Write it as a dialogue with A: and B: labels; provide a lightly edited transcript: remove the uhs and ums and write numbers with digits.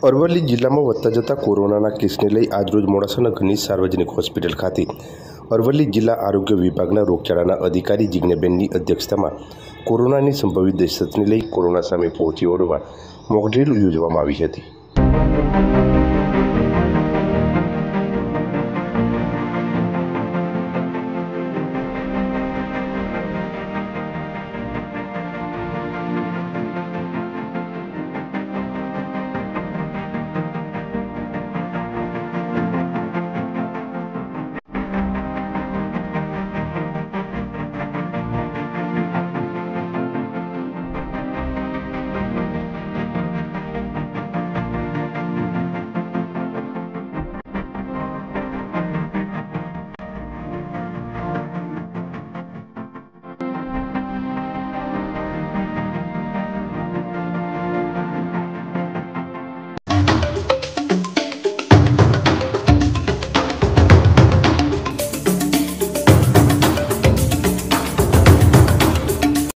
A: અરવલ્લી જિલ્લામાં વધતા જતા કોરોનાના કેસને લઈ આજરોજ મોડાસાના ઘનિષ્ઠ સાર્વજનિક હોસ્પિટલ ખાતે અરવલ્લી જિલ્લા આરોગ્ય વિભાગના રોગચાળાના અધિકારી જિજ્ઞાબેનની અધ્યક્ષતામાં કોરોનાની સંભવિત દહેશતને લઈ કોરોના સામે પહોંચી વળવા મોક ડ્રીલ યોજવામાં આવી હતી।